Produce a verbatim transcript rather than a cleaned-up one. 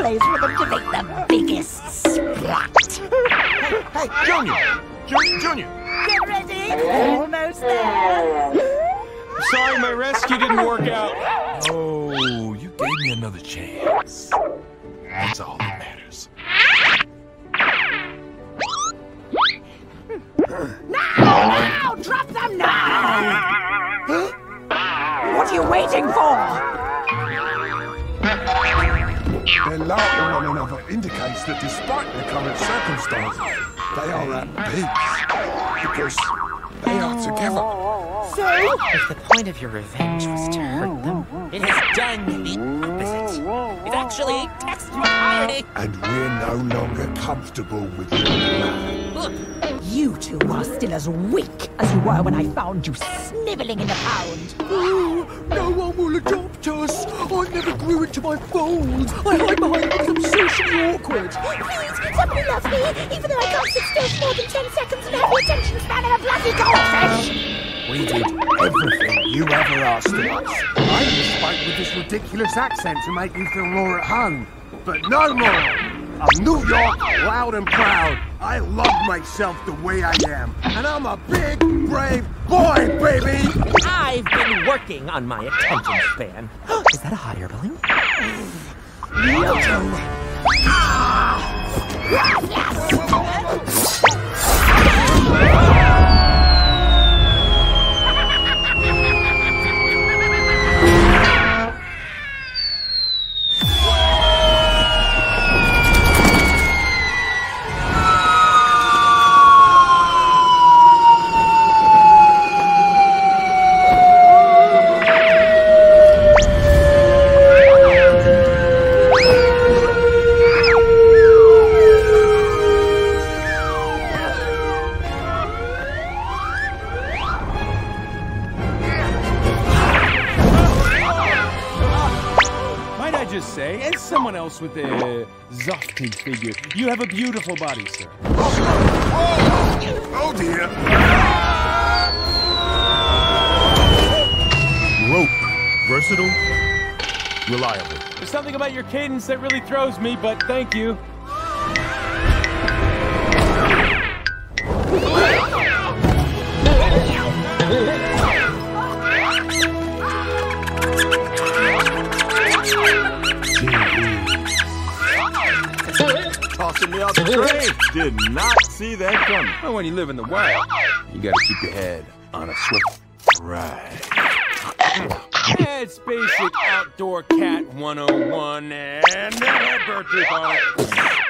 place for them to make the biggest splat. Hey, Junior! Junior! Junior! Get ready! Almost there. Sorry, my rescue didn't work out. Oh, you gave me another chance. That's all that matters. Now! Now! Drop them now! What are you waiting for? Their laughing one another indicates that despite their current circumstances, they are at peace. Because they are together. So? If the point of your revenge was to hurt them, it has done the opposite. It actually textbook irony. And we're no longer comfortable with your blood. Look, You two are still as weak as you were when I found you sniveling in the pound. Oh, no one will adopt us. I never grew into my fold. I hide behind because I'm socially awkward. Please, somebody loves me, even though I can't sit still for more than ten seconds and have the attention span of a bloody goldfish. We did everything you ever asked of us. I just spoke with this ridiculous accent to make you feel more at home. But no more. I'm New York, loud and proud. I love myself the way I am. And I'm a big, brave boy, baby! I've been working on my attention span. Is that a higher billing? Milton! Say, and someone else with a Zofty figure. You have a beautiful body, sir. Oh, oh dear. Rope. Versatile. Reliable. There's something about your cadence that really throws me, but thank you. Tossing me off the train. Did not see that coming. Well, when you live in the wild, You gotta keep your head on a swivel. Right. it's basic outdoor cat one oh one and a birthday on it.